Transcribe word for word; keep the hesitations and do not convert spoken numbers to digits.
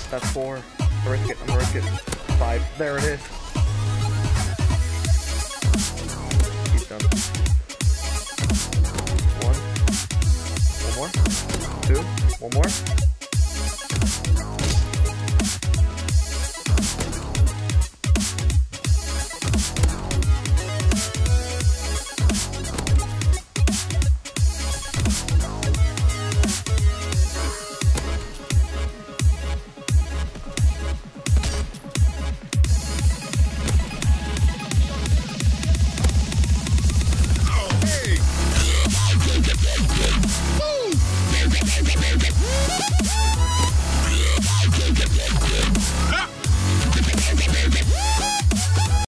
That's four. I'm gonna risk it. I'm gonna risk it. Five. There it is. He's done. One. One more. Two. One more.